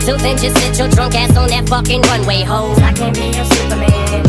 So then just sit your drunk ass on that fucking runway, ho. I can't be your Superman.